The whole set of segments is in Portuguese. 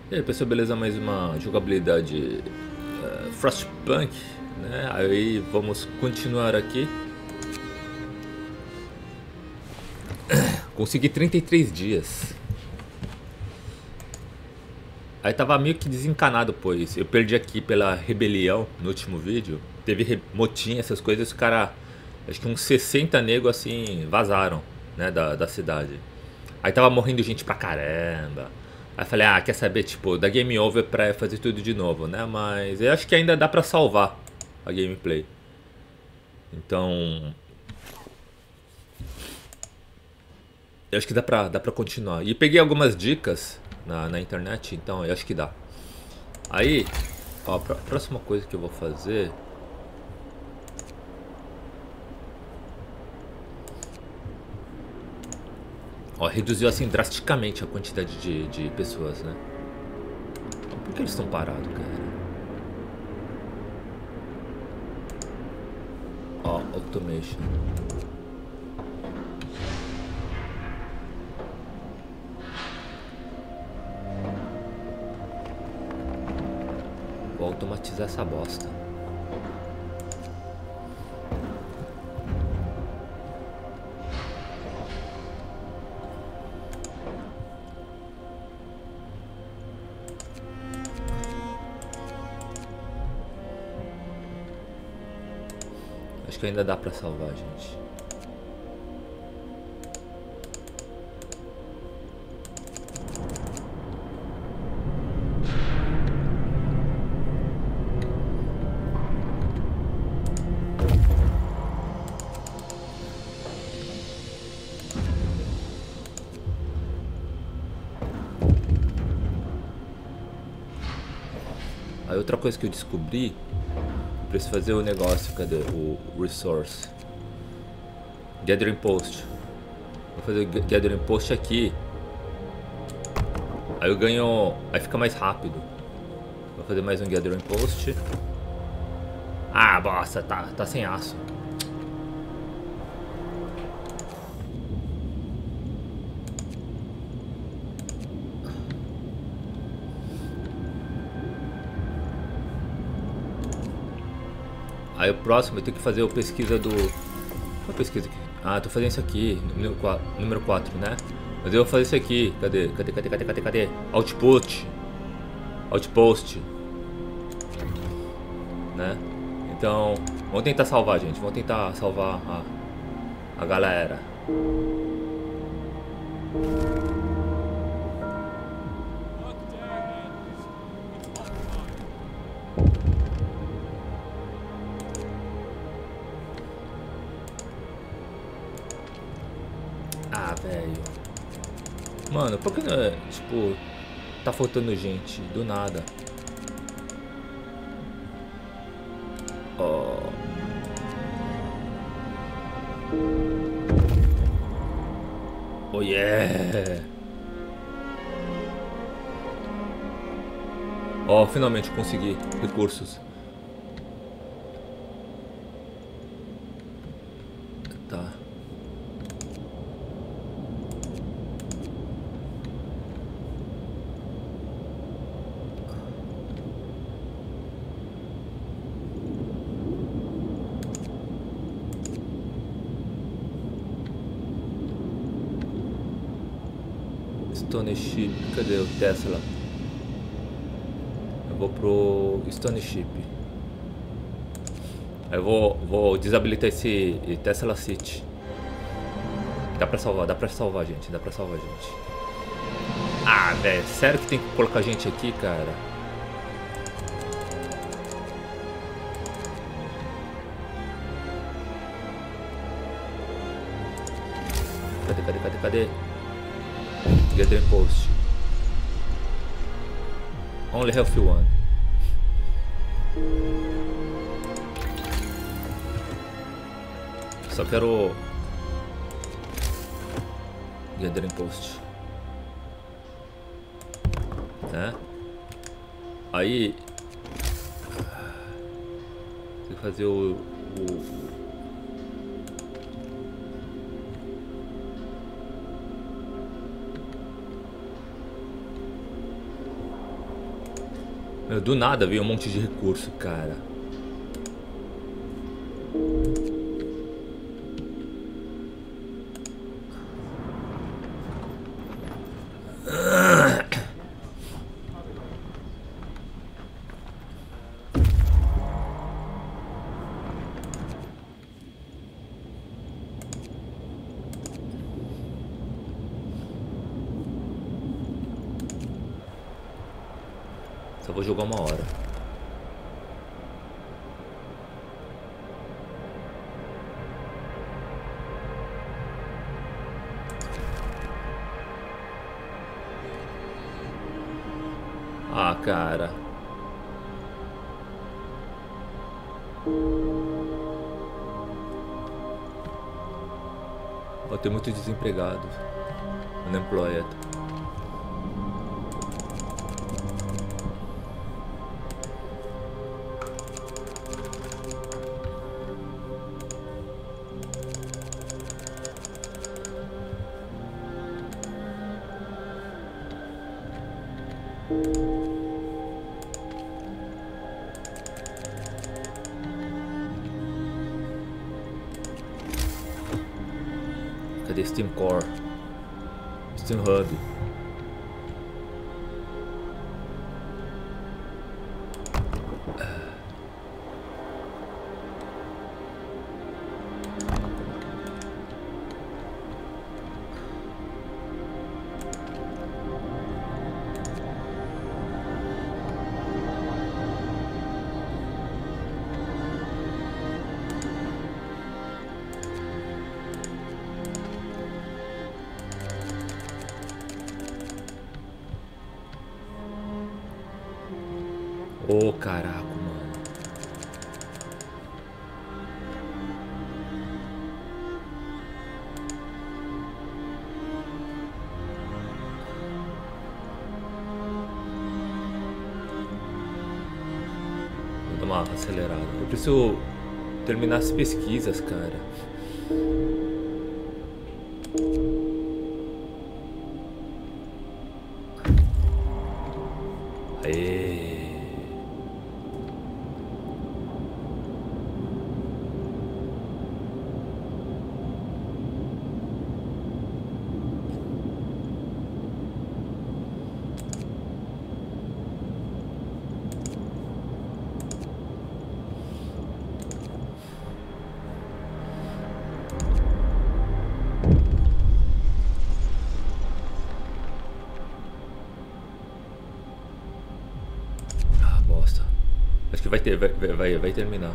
E aí pessoal, beleza? Mais uma jogabilidade Frostpunk, né? Aí vamos continuar aqui. Consegui 33 dias. Aí tava meio que desencanado, pois eu perdi aqui pela rebelião no último vídeo. Teve motim, essas coisas, os cara, acho que uns 60 negros assim vazaram, né, da cidade. Aí tava morrendo gente pra caramba. Aí falei, quer saber, tipo, da game over pra fazer tudo de novo, né? Mas eu acho que ainda dá pra salvar a gameplay. Então, eu acho que dá pra continuar. E peguei algumas dicas na internet, então eu acho que dá. Aí, ó, a próxima coisa que eu vou fazer... Ó, reduziu assim drasticamente a quantidade de pessoas, né? Por que eles estão parados, cara? Ó, automation. Vou automatizar essa bosta. Acho que ainda dá pra salvar, gente. Aí outra coisa que eu descobri, preciso fazer o negócio, cadê? O resource. Gathering post. Vou fazer o gathering post aqui. Aí eu ganho, aí fica mais rápido. Vou fazer mais um gathering post. Ah, bosta, tá sem aço. Aí o próximo eu tenho que fazer a pesquisa do... Qual a pesquisa aqui? Ah, tô fazendo isso aqui, número 4, né? Mas eu vou fazer isso aqui. Cadê? Outpost. Outpost. Né? Então, vamos tentar salvar, gente. Vamos tentar salvar a galera. Ah, velho. Mano, por que não é, tipo, tá faltando gente do nada? Oh. Oh yeah. Ó, finalmente consegui recursos. Tá. Stone Ship, cadê o Tesla? Eu vou pro Stone Ship. Aí eu vou desabilitar esse Tesla City. Dá pra salvar, gente. Dá pra salvar, gente. Ah, velho, sério que tem que colocar gente aqui, cara? Cadê? Gathering post. Only healthy one. Só quero gathering post, né? Aí tem que fazer o Do nada veio um monte de recurso, cara. Só vou jogar uma hora. Ah, cara. Vai ter muitos desempregados. Unemployed. Cadê Steam Core? Steam Hub. Ô, caraca, mano. Vou dar uma acelerada. Eu preciso terminar as pesquisas, cara. Aê. Acho que vai terminar.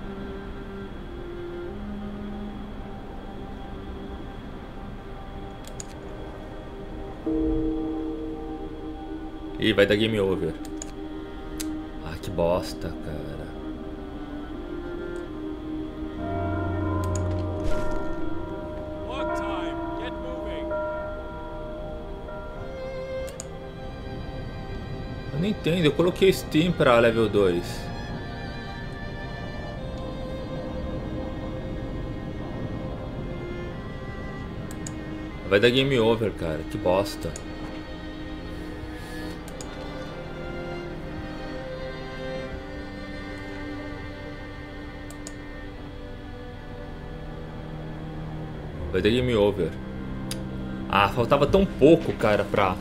Ih, vai dar game over. Ah, que bosta, cara. Eu não entendo, eu coloquei Steam pra level 2. Vai dar game over, cara. Que bosta. Vai dar game over. Ah, faltava tão pouco, cara, pra...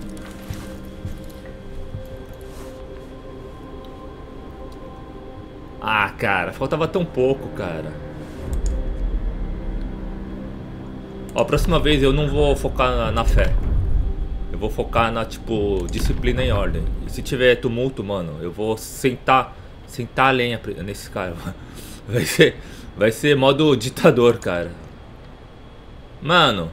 Ah, cara, faltava tão pouco, cara. Ó, a próxima vez eu não vou focar na fé. Eu vou focar na, tipo, disciplina e ordem. E se tiver tumulto, mano, eu vou sentar a lenha nesse cara. Vai ser modo ditador, cara. Mano.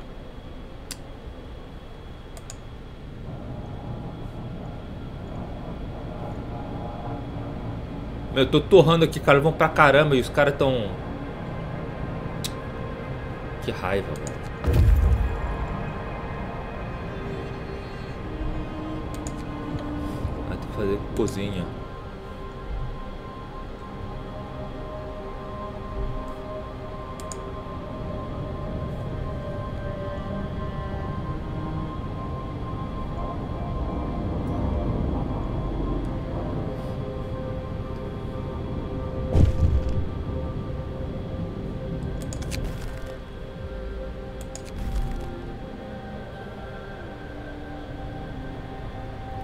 Meu, eu tô torrando aqui carvão pra caramba e os caras tão... Que raiva, velho. Vai ter que fazer cozinha.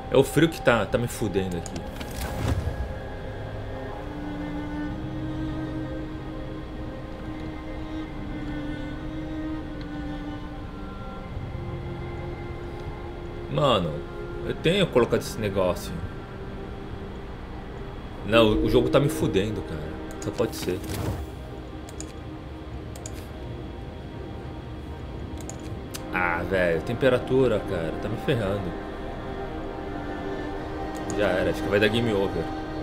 É o frio que tá me fudendo aqui. Mano, eu tenho colocado esse negócio. Não, o jogo tá me fudendo, cara. Só pode ser. Ah, velho, temperatura, cara, tá me ferrando. Já era, acho que vai dar game over.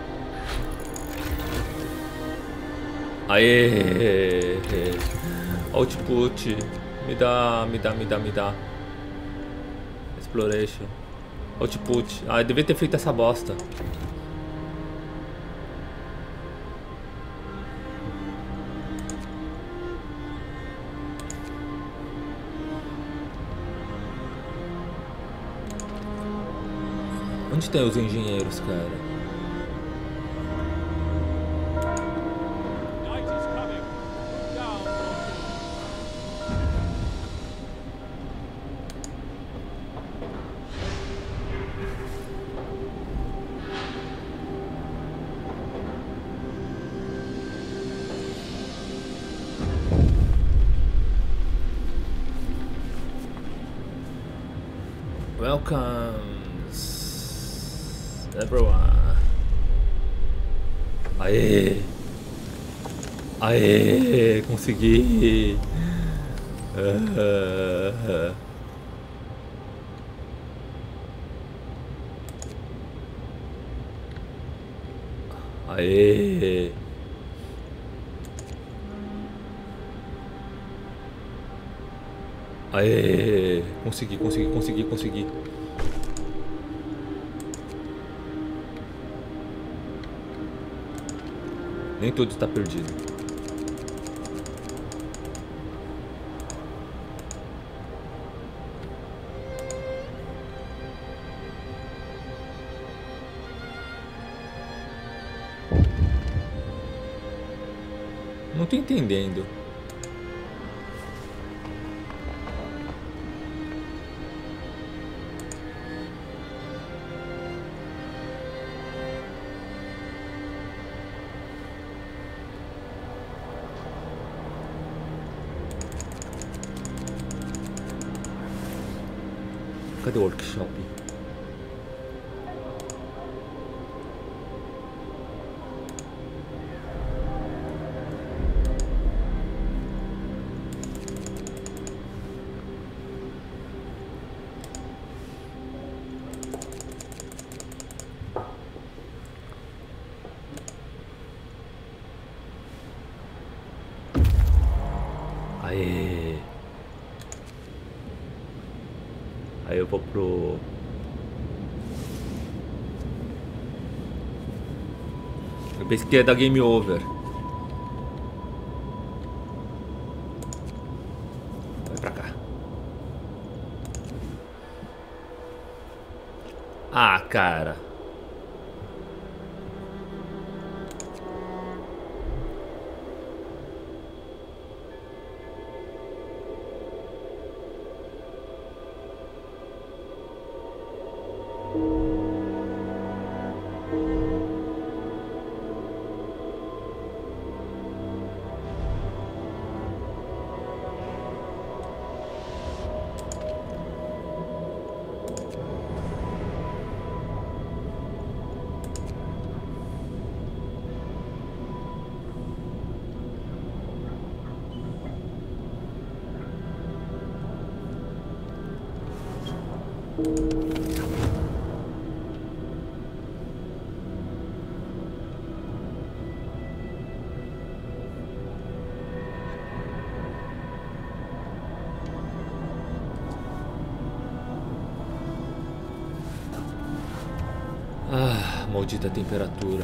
Aê! Output. Me dá. Exploration. Output. Ah, eu devia ter feito essa bosta. Onde tem os engenheiros, cara? Welcomes everyone. Aê! Aê! Consegui! Aê! Aê! Consegui. Nem tudo está perdido. Não tô entendendo. Cadê o workshop? Aê! Aí eu vou pro... Eu pensei que ia dar game over. Vai pra cá. Ah, cara. Ah, maldita temperatura.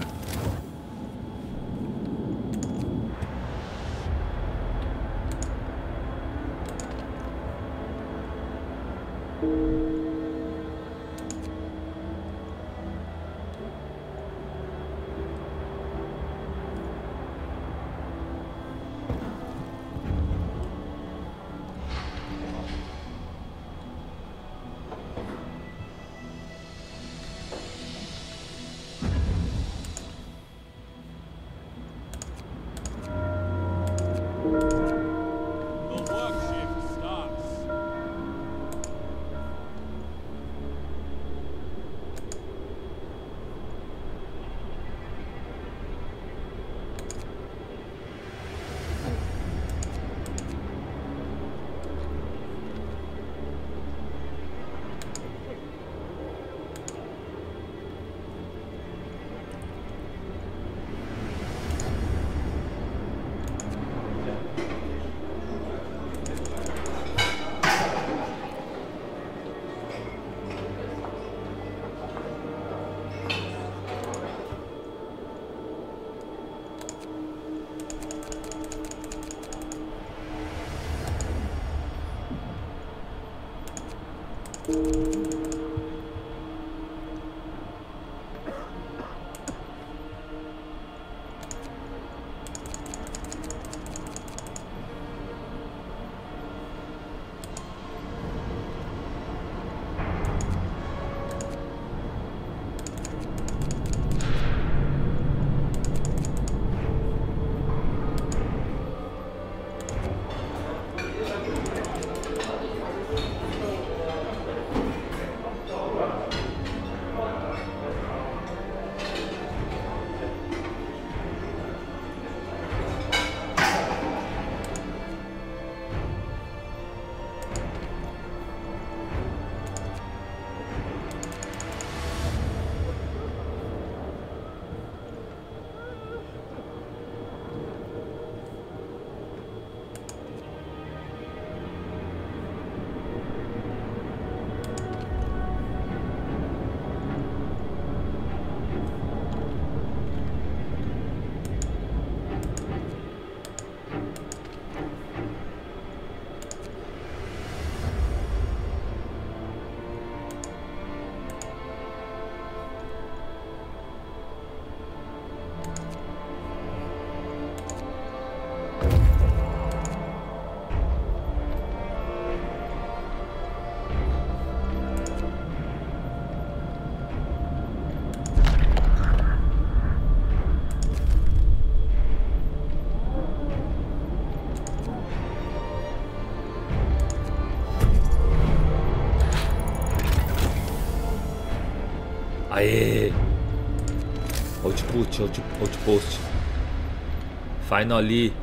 Aê! Output, outpost. Finally.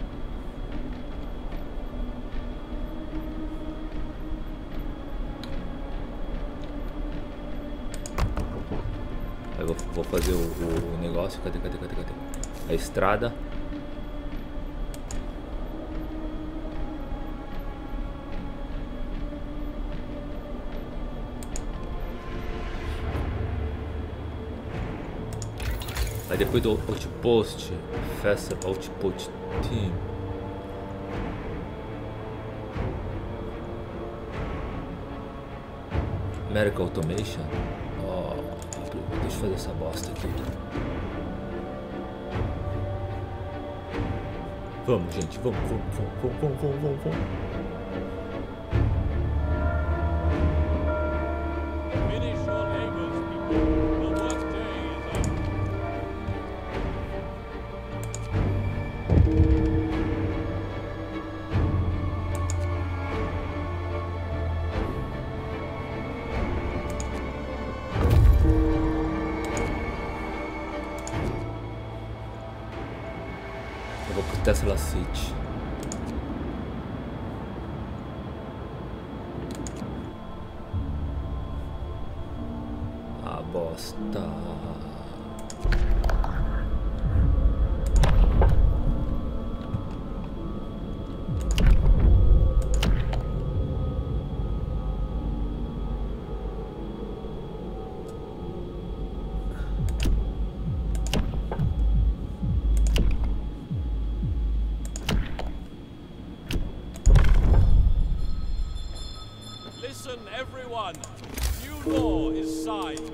Eu vou fazer o negócio. Cadê? A estrada. Aí depois do outpost, faster output team. Medical automation. Oh, deixa eu fazer essa bosta aqui. Vamos, gente, vamos. Eu vou pro Tesla City. Ah, bosta. Listen, everyone. New law is signed.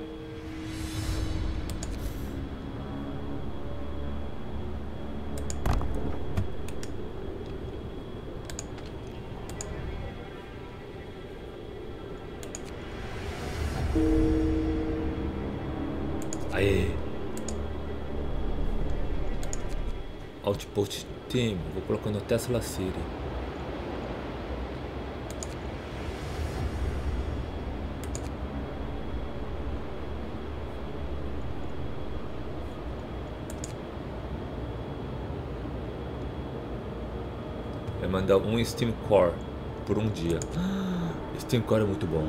Aê. Outpost Team. Vou colocar no Tesla City. Vai mandar um Steam Core por um dia. Steam Core é muito bom.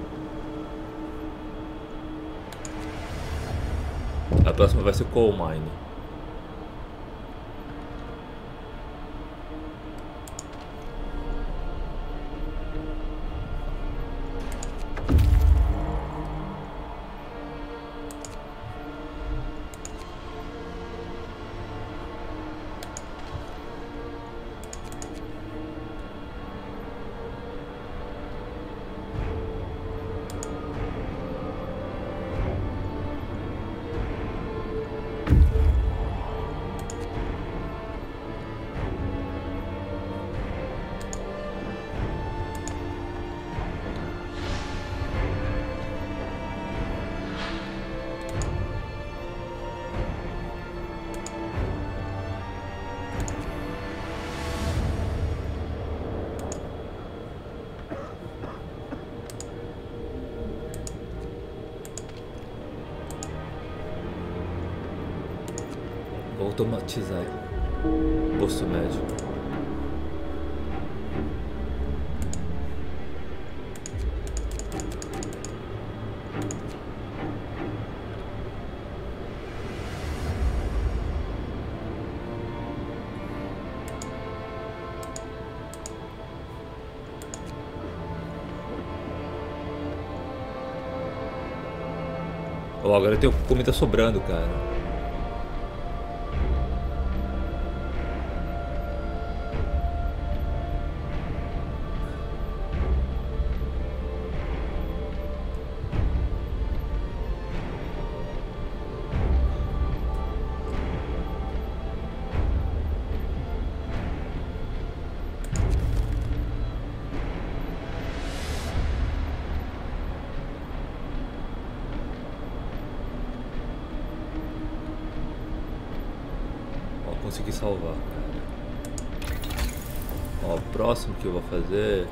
A próxima vai ser Coal Mine. Automatizar. Posto médio. Oh, agora eu tenho comida sobrando, cara. Consegui salvar, cara. Ó, o próximo que eu vou fazer.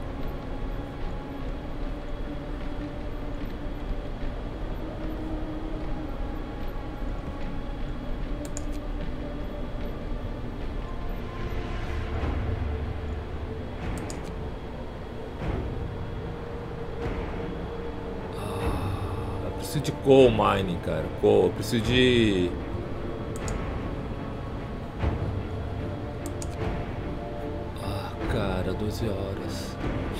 Eu preciso de coal mining, cara. Coal, eu preciso de. Cara, 12 horas.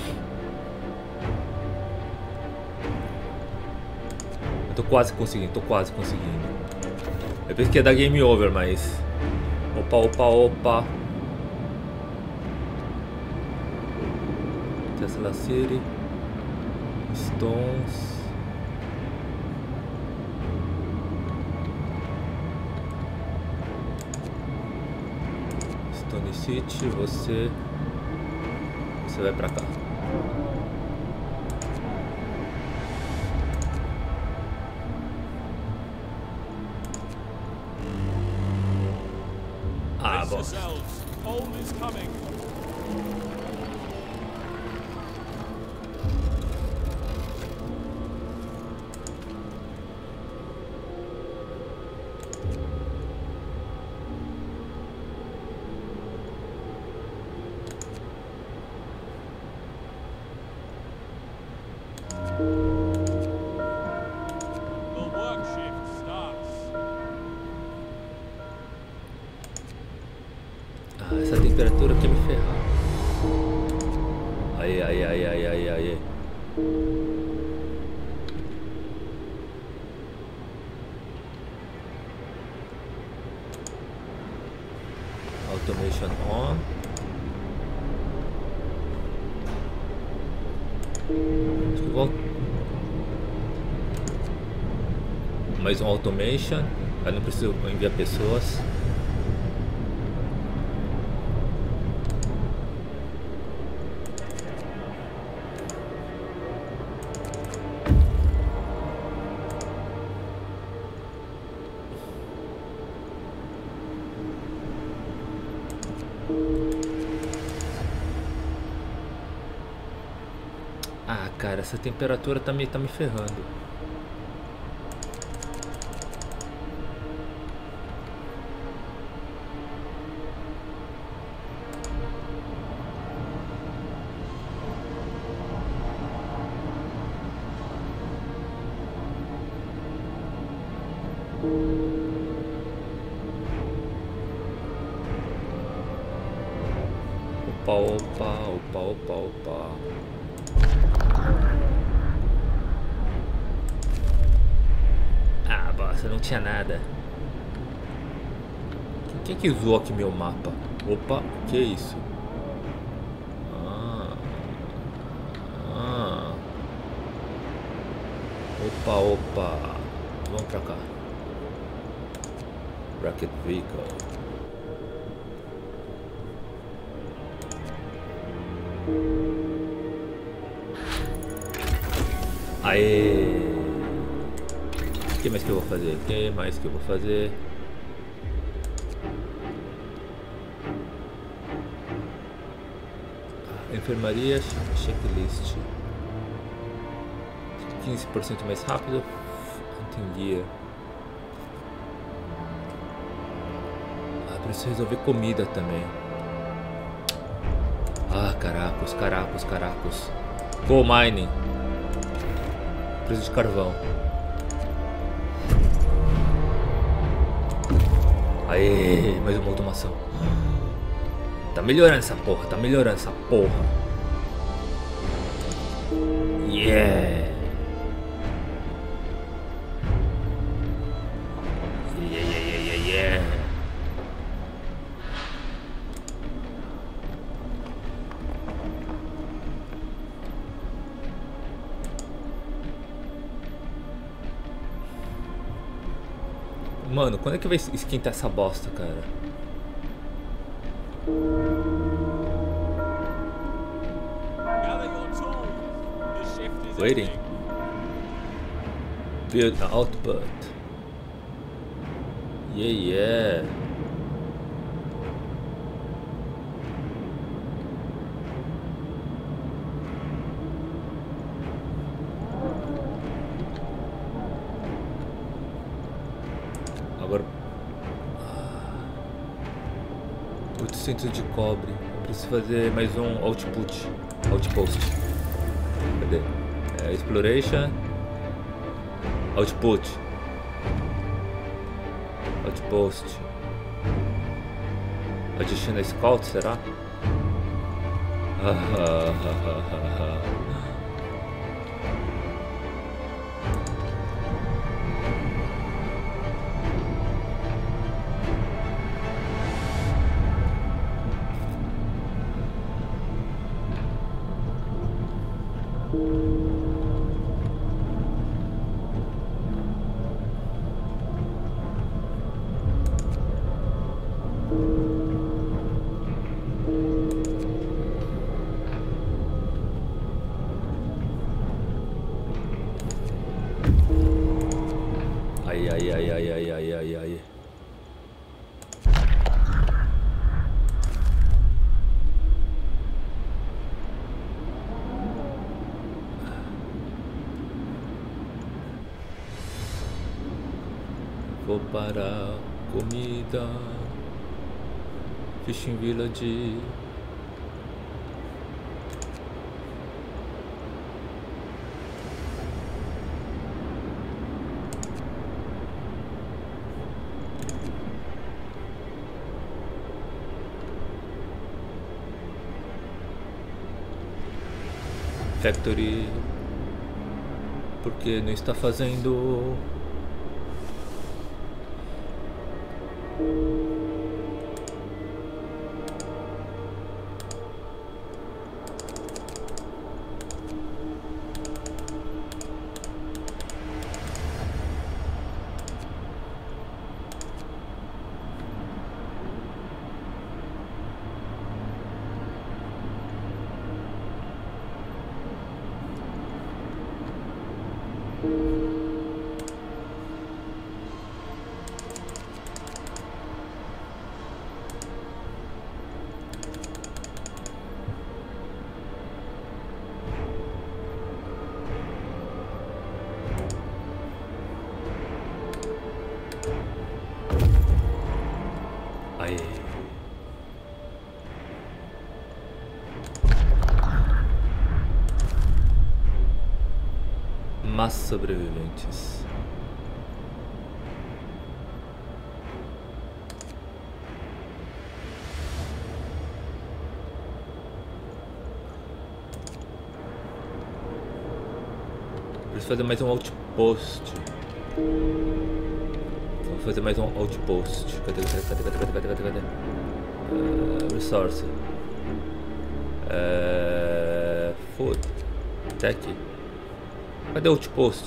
Eu tô quase conseguindo, Eu pensei que ia dar game over, mas... Opa. Tesla City. Stones. Stone City, você vai pra cá. Ah, bom. Essa temperatura quer me ferrar. Aí. Automation on. Acho que vou... Mais um automation. Aí não preciso enviar pessoas. Ah, cara, essa temperatura tá me ferrando. Opa. Ah, bosta, não tinha nada. Quem que usou aqui meu mapa? Opa, que isso? Opa. Vamos pra cá. Rocket Vehicle. Aê! O que mais que eu vou fazer? Enfermaria, checklist. 15% mais rápido. Hunting gear. Preciso resolver comida também. Ah, caracos, caracos, caracos. Coal mining. Preciso de carvão. Aê, mais uma automação. Tá melhorando essa porra, tá melhorando essa porra. Yeah. Mano, quando é que vai esquentar essa bosta, cara? Waiting. Build output. Yeah. Agora 800 de cobre. Eu preciso fazer mais um outpost. Cadê? Exploration. Outpost. Adiciona scout, será? Ai. Vou para comida. Fishing Village. Factory. Porque não está fazendo. Aí. Mais sobreviventes. Preciso fazer mais um outpost. Vou fazer mais um outpost. Cadê? Resource. Food. Tech. Cadê o outpost?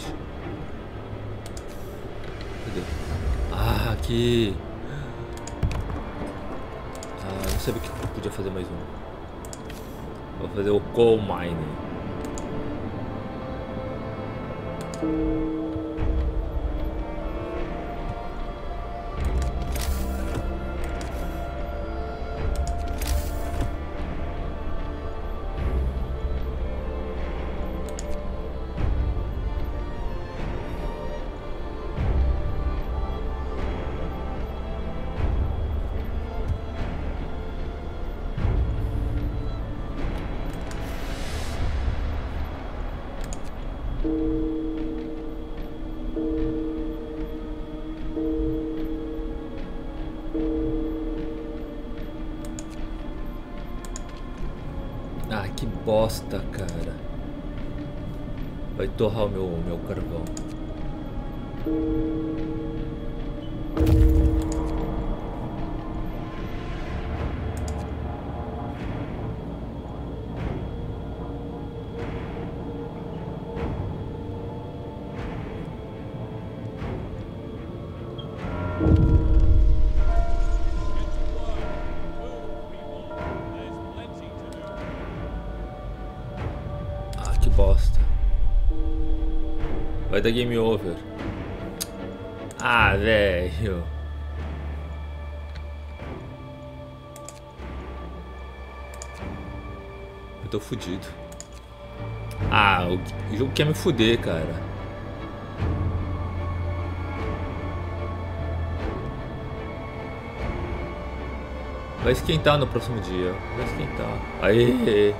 Cadê? Ah, aqui. Não sabia que eu podia fazer mais um. Vou fazer o coal mining. bosta, cara. Vai torrar o meu carvão. Ah, que bosta. Vai dar game over. Ah, velho. Eu tô fudido. Ah, o jogo quer me fuder, cara. Vai esquentar no próximo dia. Vai esquentar. Aê!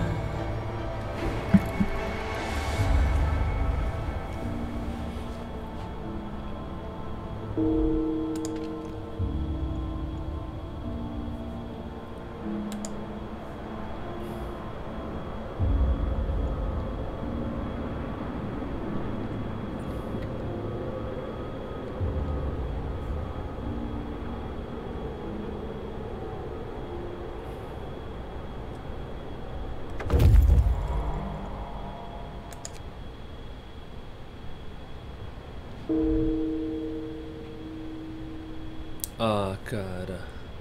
Ah, cara.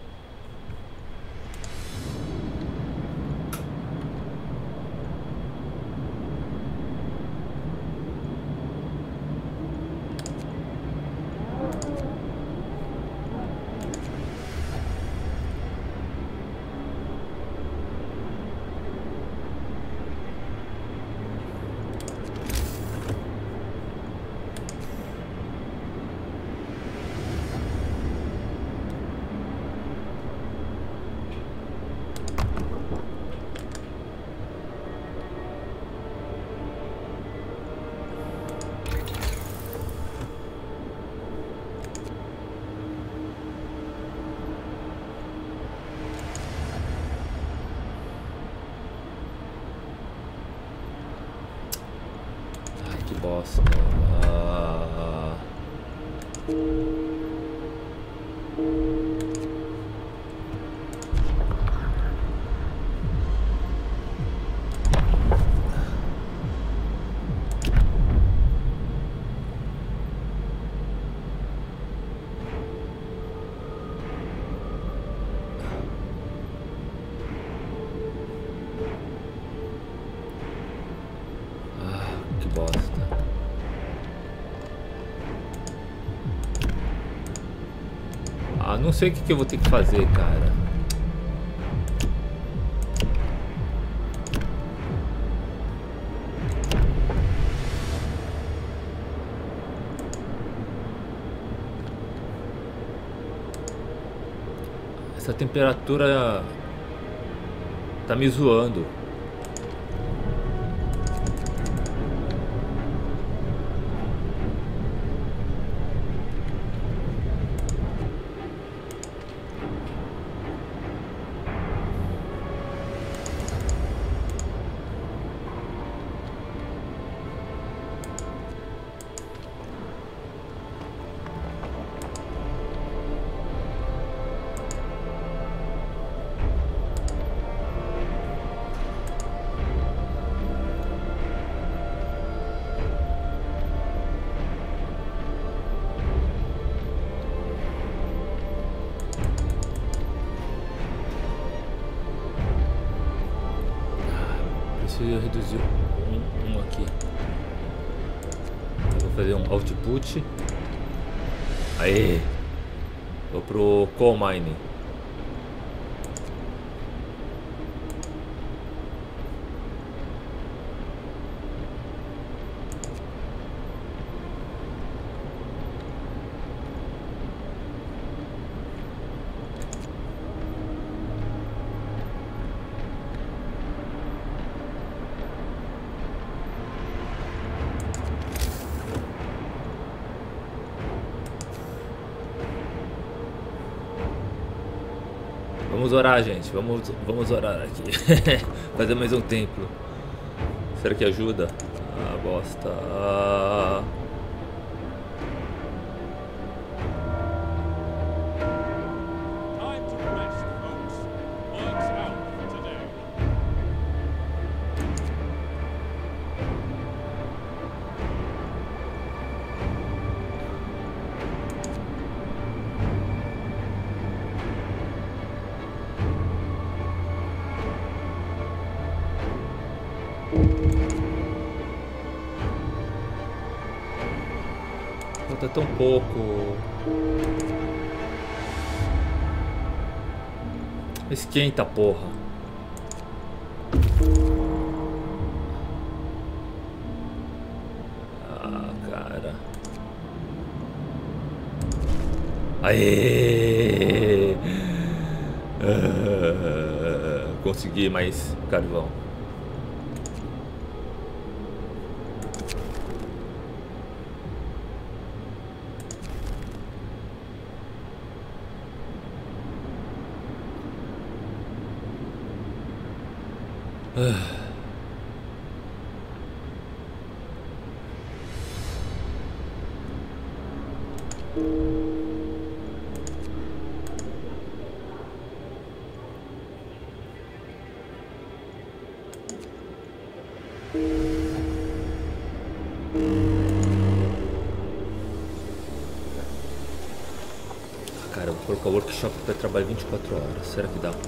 Ai, que bosta. Ah. Que bosta. Ah, não sei o que eu vou ter que fazer, cara. Essa temperatura tá me zoando. Preciso reduzir um aqui. Eu vou fazer um output. Aê! Vou pro coal mine. Vamos orar, gente. Vamos orar aqui. Fazer mais um templo. Será que ajuda? Ah, bosta. Time to rest, folks. Work's out for today. Falta tão pouco. Esquenta, porra. Ah, cara. Aê! Consegui mais carvão. Cara, eu vou colocar o workshop para trabalhar 24 horas. Será que dá?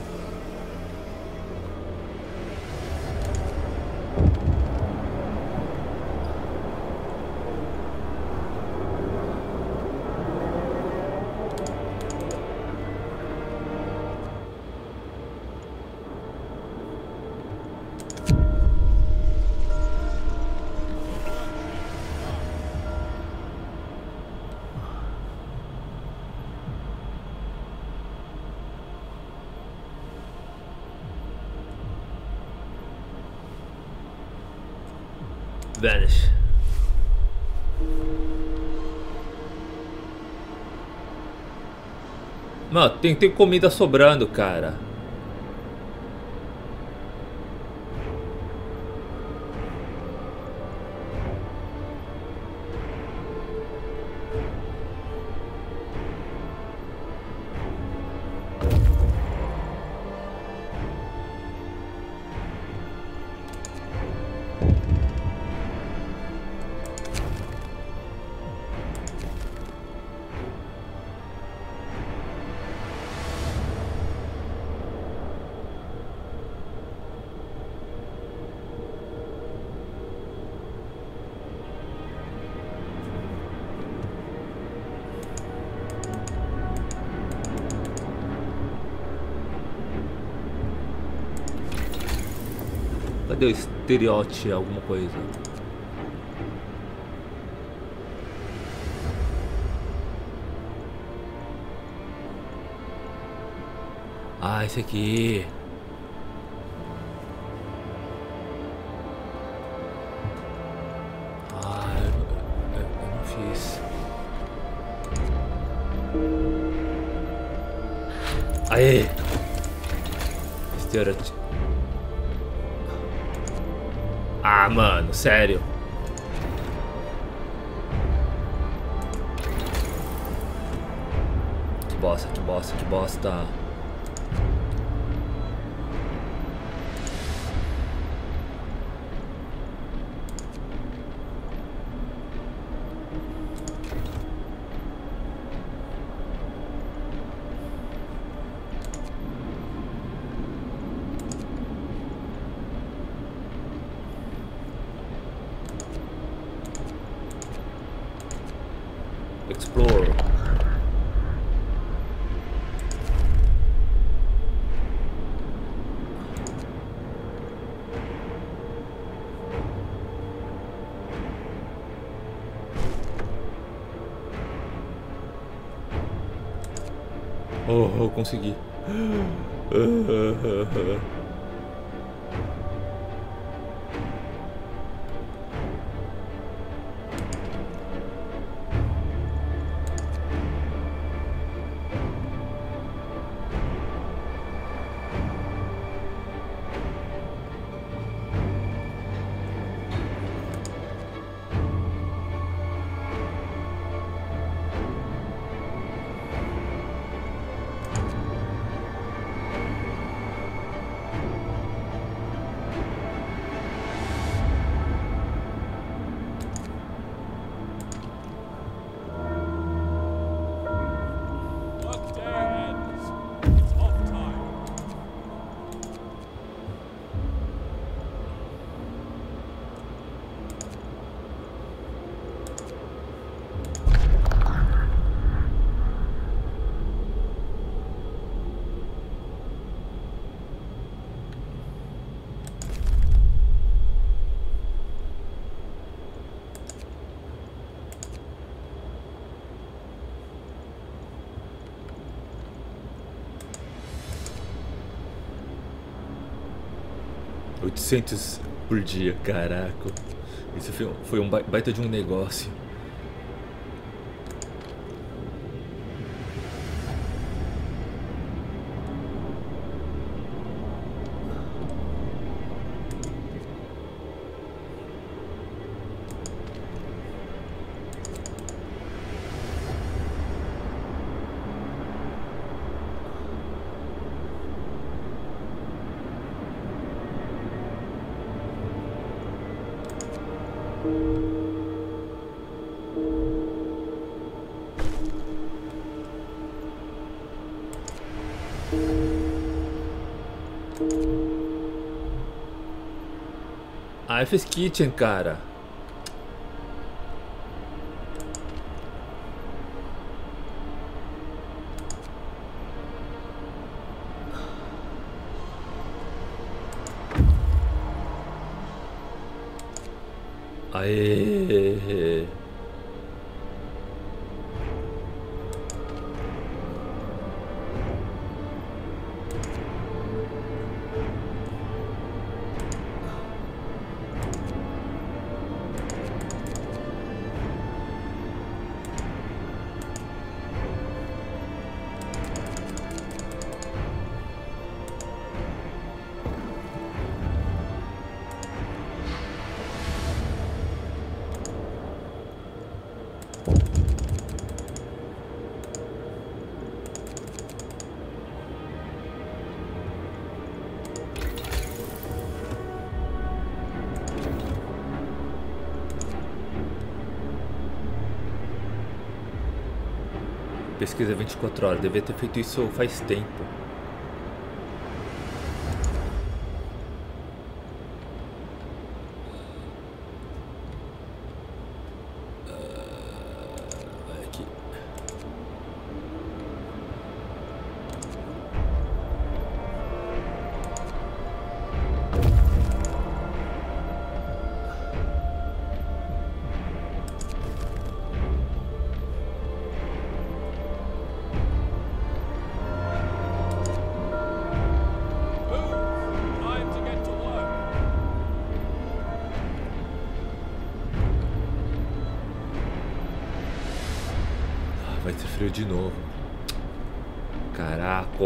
Vanish. Mano, tem comida sobrando, cara. Cadê o estereótipo, alguma coisa? Ah, esse aqui. Ah, eu não fiz. Aê! Estereótipo. Ah, mano, sério. Que bosta, que bosta, que bosta. Explore. Oh, consegui. 800 por dia, caraca. Isso foi um baita de um negócio. Ah, F's Kitchen, cara. Aê. Pesquisa 24 horas, devia ter feito isso faz tempo. Aqui. Time to get to work. Ah, vai ter frio de novo. Caraca.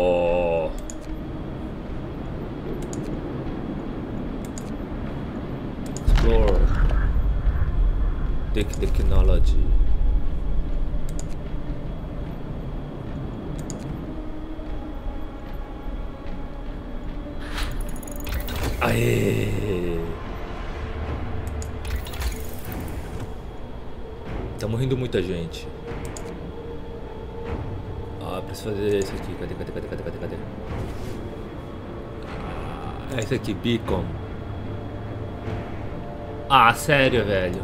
Explore. Technology. Aê! Tá morrendo muita gente. Ah, preciso fazer isso aqui. Cadê? Ah, esse aqui, Beacon. Ah, sério, velho.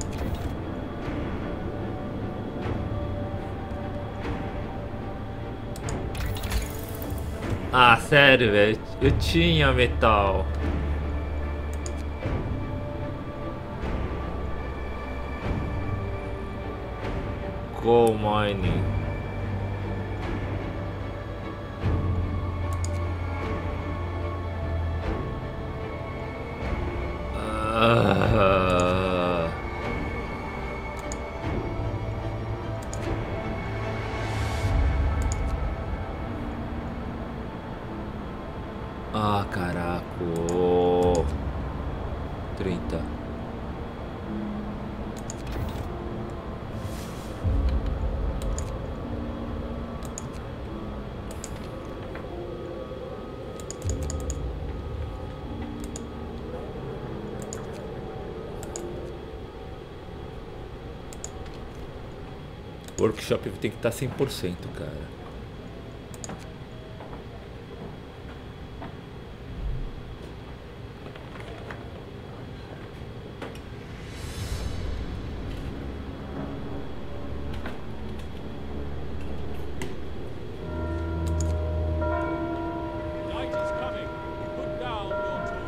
Ah, sério, velho. Eu tinha metal. Coal mining. Ah, caraca. 30. Workshop tem que estar 100%, cara. Night is coming. Put down your tools.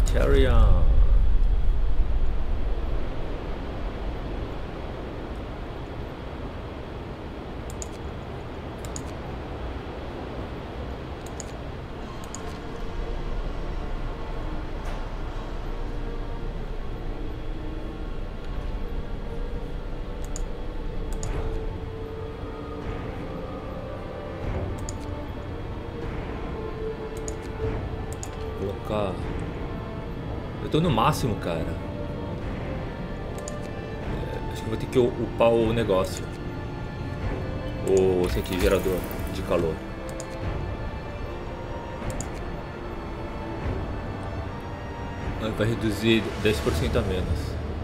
Tyrion. Colocar. Eu tô no máximo, cara. Acho que vou ter que upar o negócio. Esse aqui, gerador de calor. Vai reduzir 10% a menos.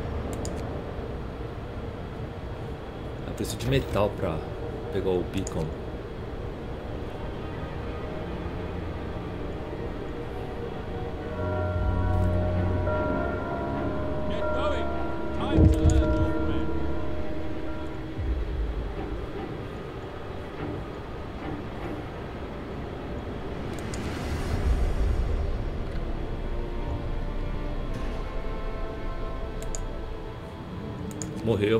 Eu preciso de metal pra pegar o beacon. Get going. Time to earn your men. Morreu.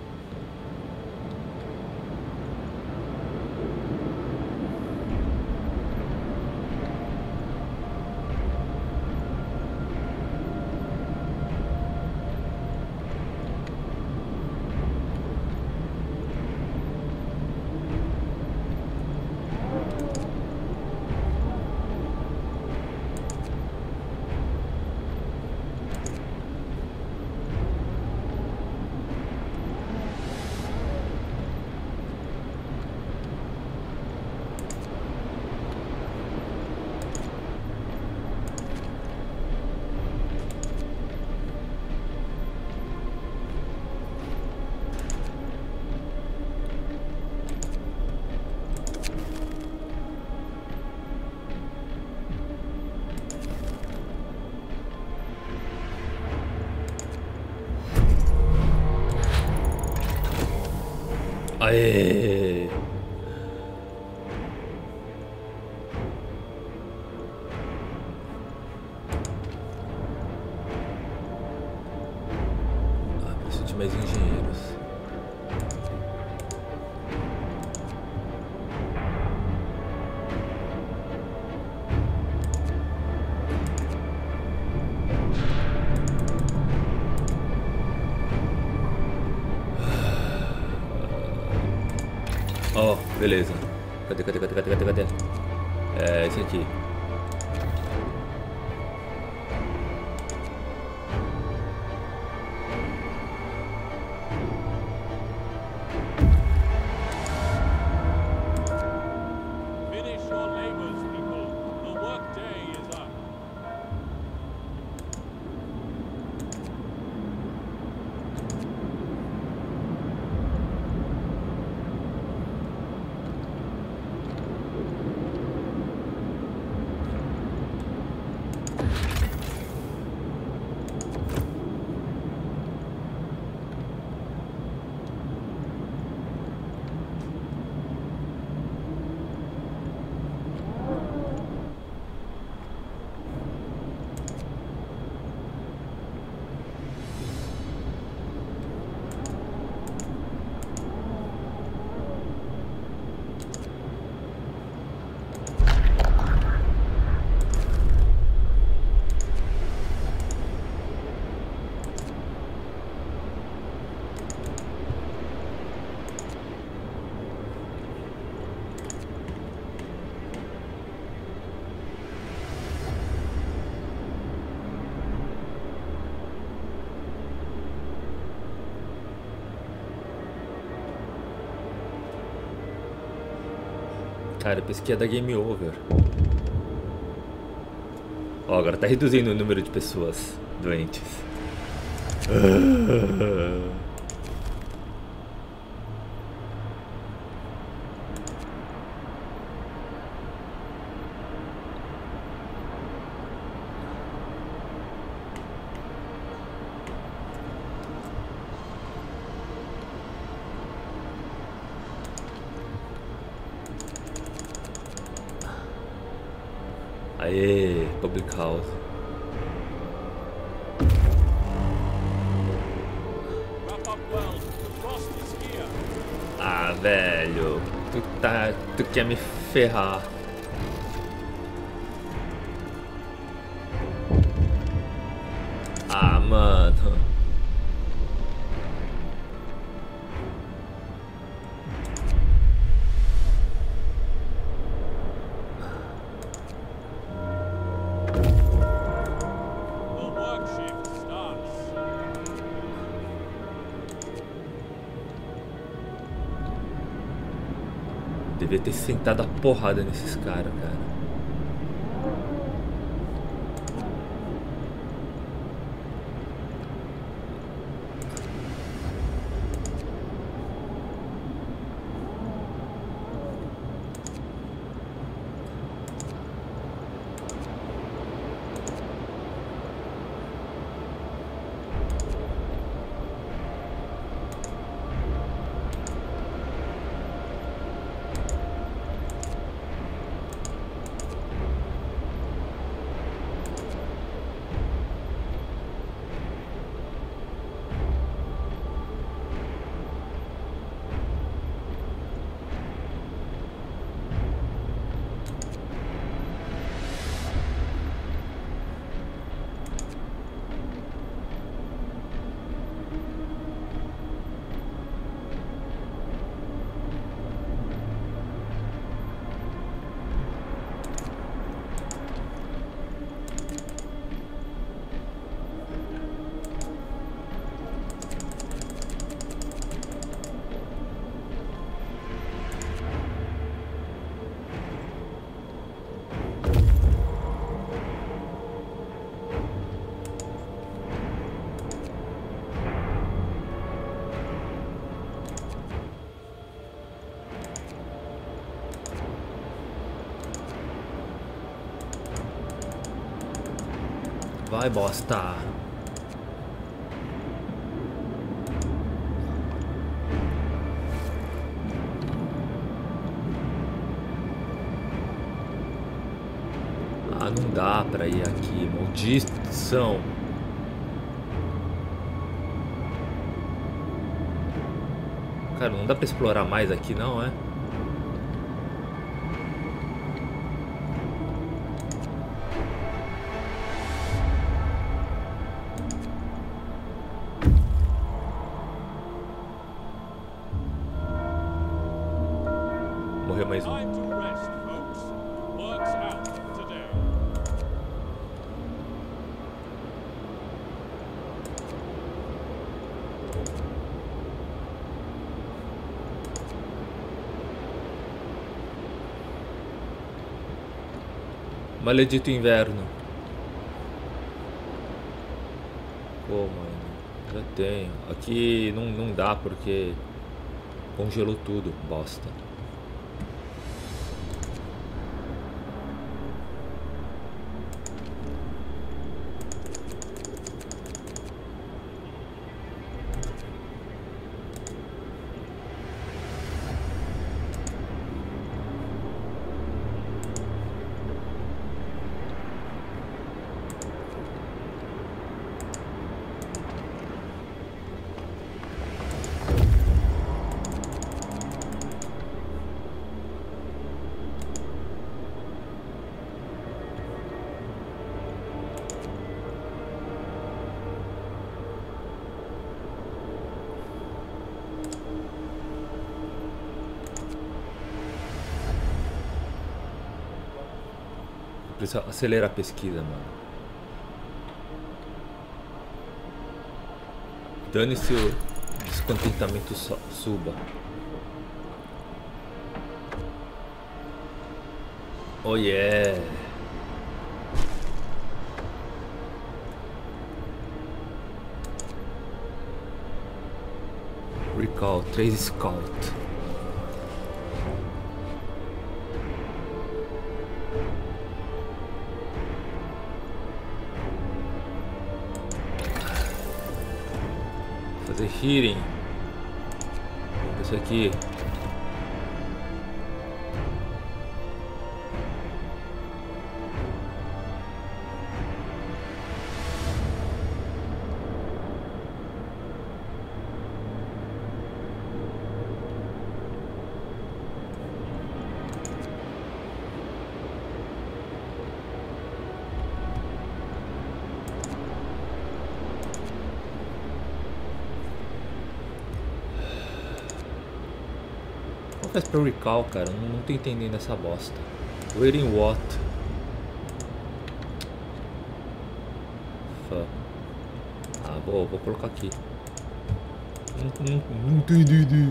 Aê! Preciso de mais engenheiros. Ó, beleza. Cadê? É esse aqui. Finish your labors, people. The workday is up. Cara, eu pensei que ia dar game over. Ó, agora tá reduzindo o número de pessoas doentes. Aê, Public House. velho. Tu quer me ferrar. Ah, mano. The work shift starts. Devia ter sentado a porrada nesses caras, cara. Vai, bosta. Ah, não dá pra ir aqui, maldição. Cara, não dá pra explorar mais aqui não, é? Morreu mais um. Time to rest, folks. Work's out for today. Maledito inverno. Pô, mano, já tenho. Aqui não dá porque congelou tudo, bosta. Precisa acelerar a pesquisa, mano. Dane-se o descontentamento suba. Oh yeah. Recall 3 Scout. Fazer healing. Isso aqui. faz pra recall, cara? Não tô entendendo essa bosta. Waiting what? Ah, vou colocar aqui. Não entendi.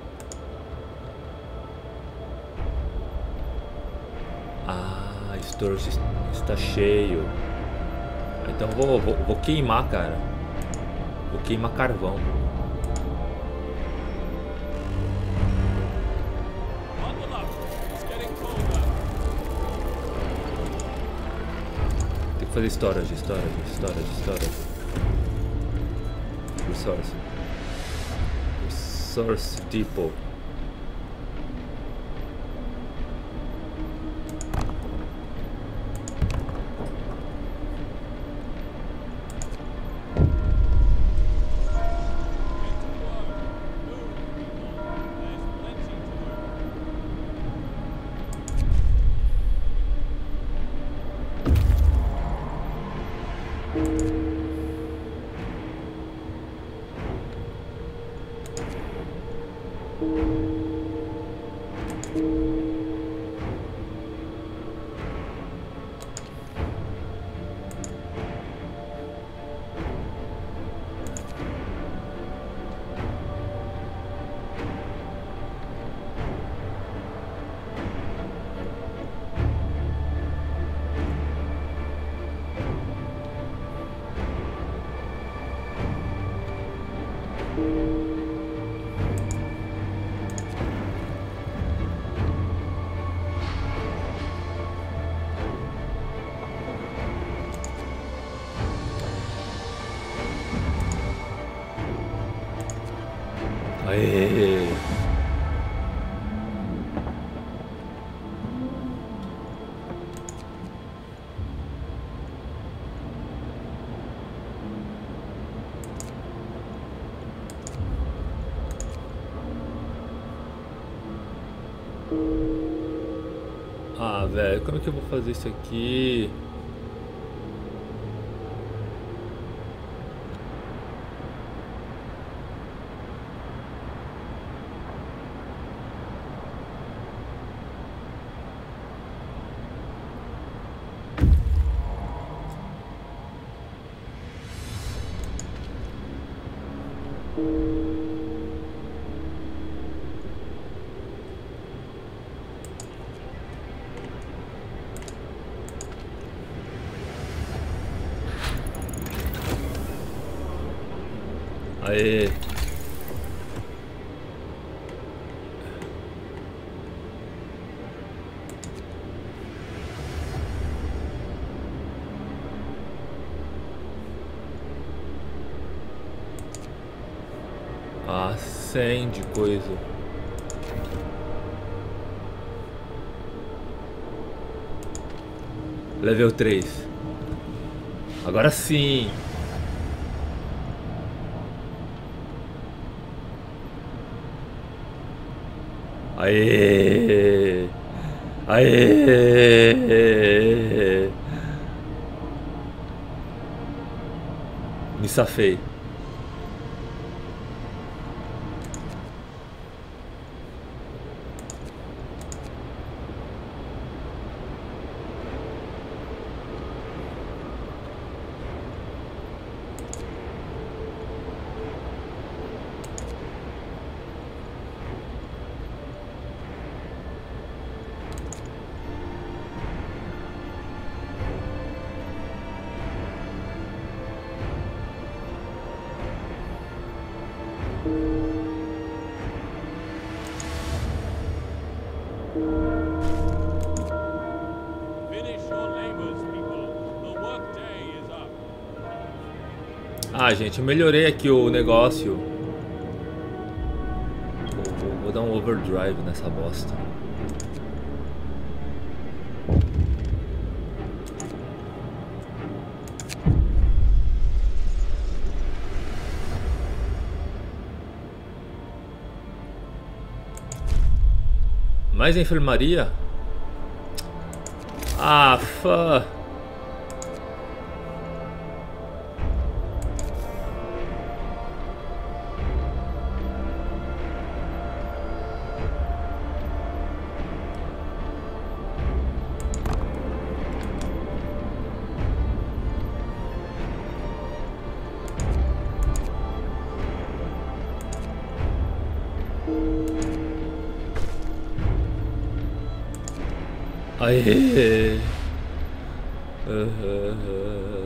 Ah, store está cheio. Então vou queimar, cara. Vou queimar carvão. Bundle up. It's getting colder. Tem que fazer storage. Resource depot. Aê. Ah, velho, como é que eu vou fazer isso aqui? Aê. Ah, 100 de coisa. Level 3. Agora sim. Aê! Aê! Me safei. Finish your labors, people. The workday is up. Ah, gente, eu melhorei aqui o negócio. Vou dar um overdrive nessa bosta. Mais enfermaria? Ah, fã. Aê! Aham.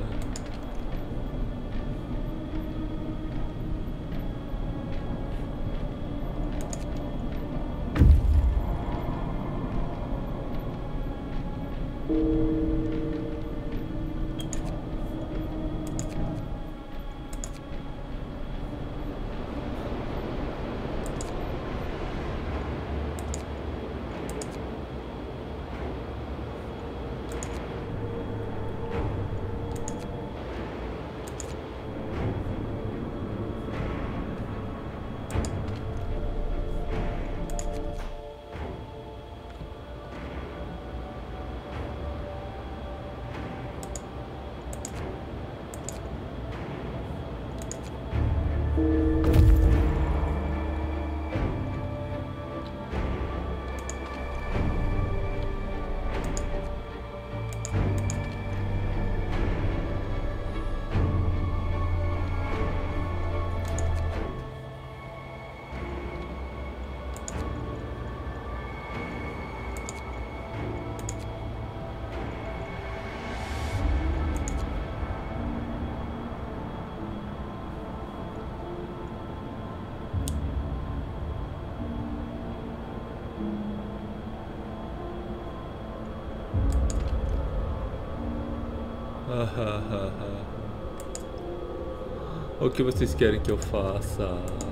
O que vocês querem que eu faça?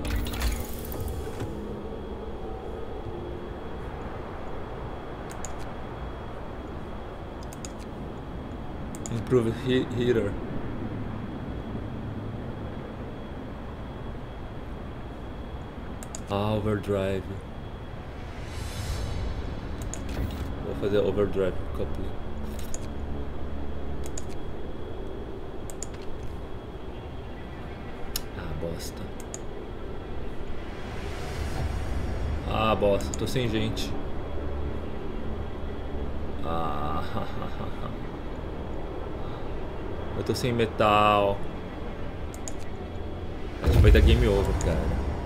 Improve heater. Overdrive. Vou fazer overdrive coupling. Bosta. Ah, bosta, tô sem gente. Eu tô sem metal. Acho que vai dar game over, cara.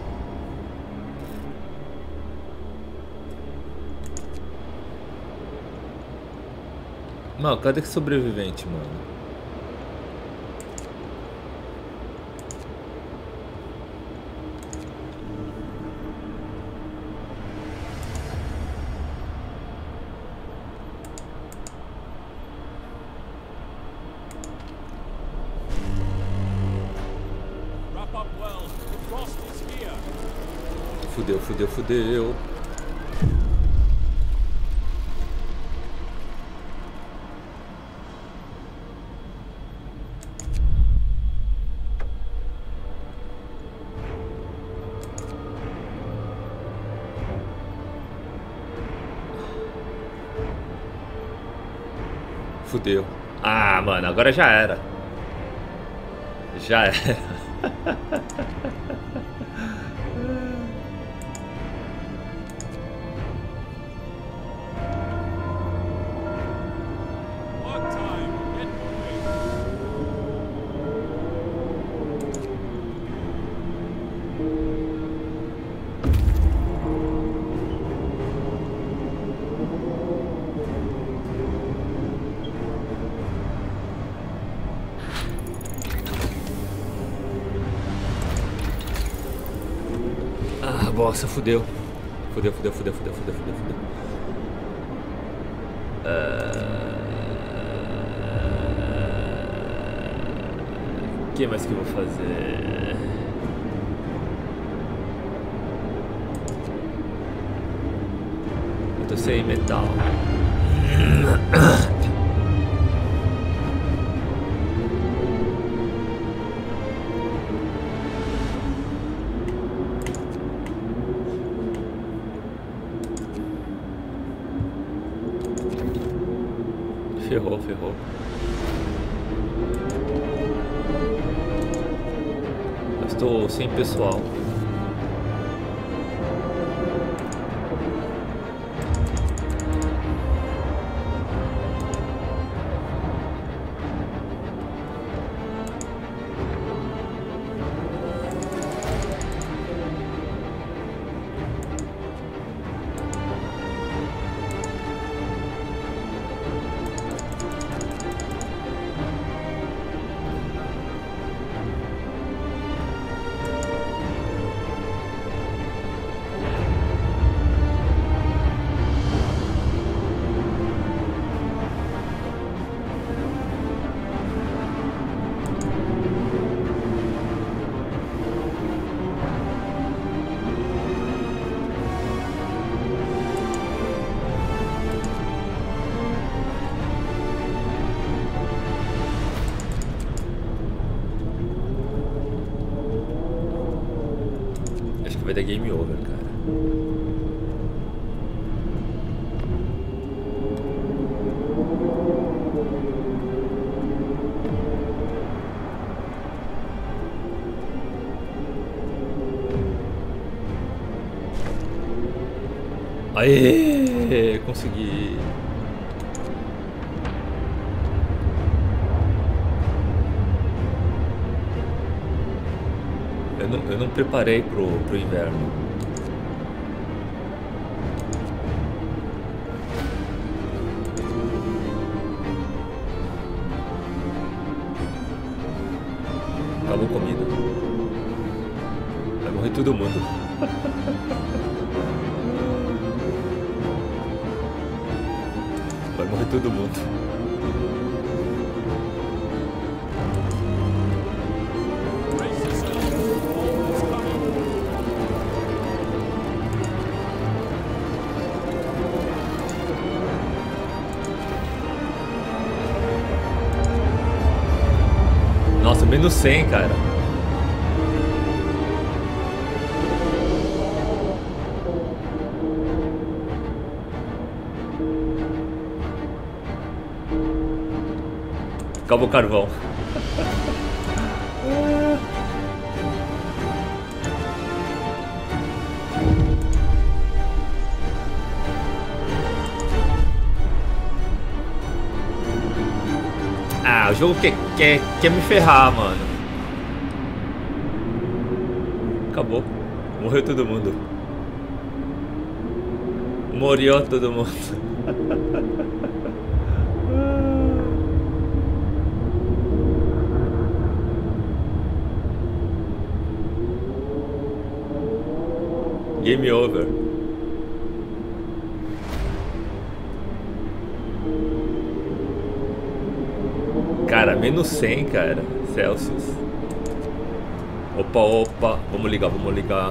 Mano, cadê que sobrevivente, mano? Fudeu. Fudeu. Ah, mano, agora já era. Já era. Nossa, fudeu. Fudeu. O que mais que eu vou fazer? Eu tô sem metal. Ferrou. Eu estou sem pessoal. vai dar game over, cara. Aê! Consegui! Eu não preparei pro inverno. Acabou comida. Vai morrer todo mundo. Vai morrer todo mundo. Brace yourself. All is coming. Nossa, menos 100, cara. Acabou o carvão. Ah, o jogo quer me ferrar, mano. Acabou. Morreu todo mundo. Morreu todo mundo. Game over. Cara, menos 100, cara. Celsius. Opa, opa. Vamos ligar, vamos ligar.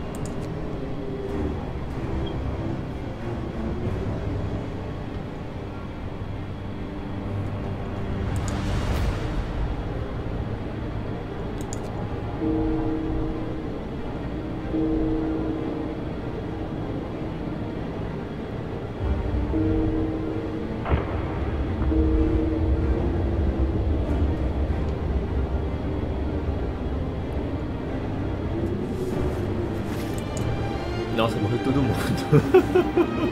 Nossa, morreu todo mundo.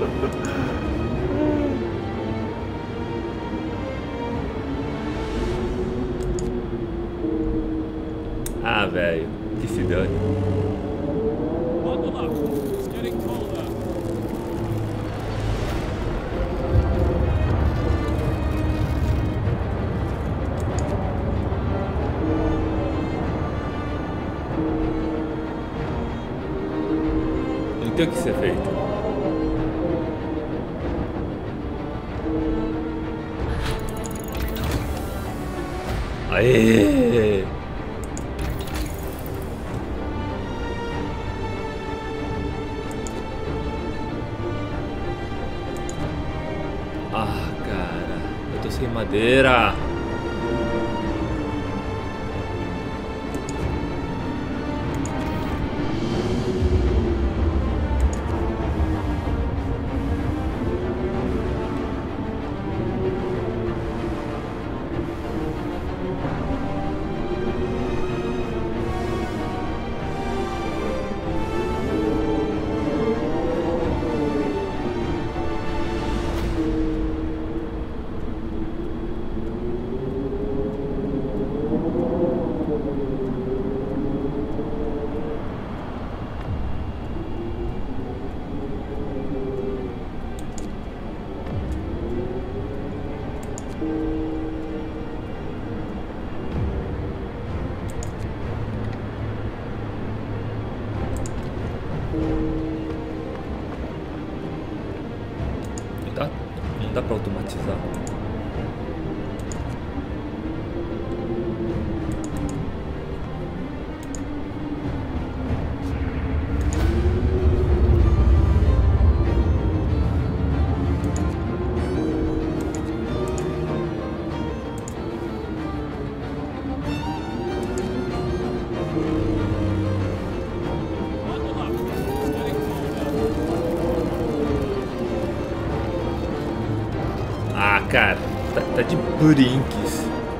Ah, velho. Que se dane. Bundle up. It's getting colder. Não tem o que ser feito. Aê! Ah, cara, eu tô sem madeira. Brinks.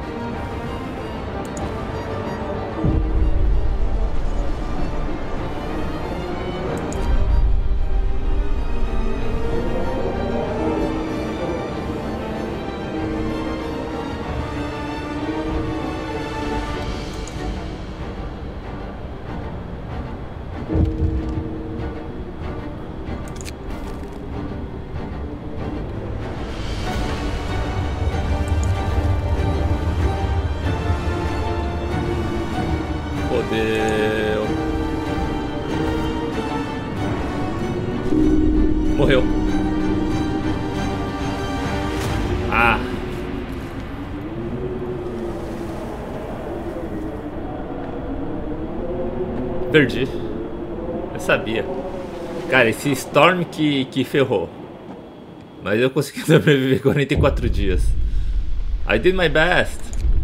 Fodeu. Morreu. Ah. Perdi. Eu sabia. Cara, esse Storm que ferrou. Mas eu consegui sobreviver 44 dias. I did my best.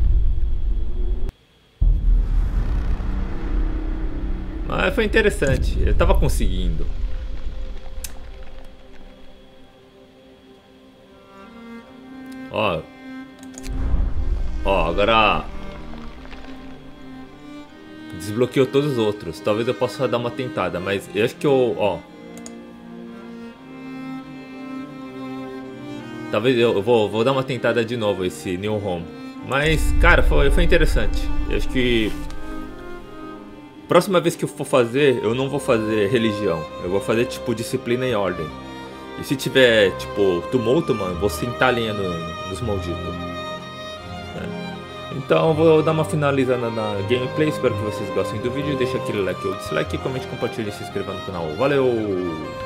Mas foi interessante. Eu tava conseguindo. Ó. Ó, agora... Desbloqueou todos os outros. Talvez eu possa dar uma tentada, mas eu acho que eu... Ó. Talvez eu vou dar uma tentada de novo esse New Home. Mas, cara, foi interessante. Eu acho que... Próxima vez que eu for fazer, eu não vou fazer religião. Eu vou fazer, tipo, disciplina e ordem. E se tiver, tipo, tumulto, mano, vou sentar a linha nos malditos. Então eu vou dar uma finalizada na gameplay. Espero que vocês gostem do vídeo. Deixa aquele like ou dislike, comente, compartilhe e se inscreva no canal. Valeu!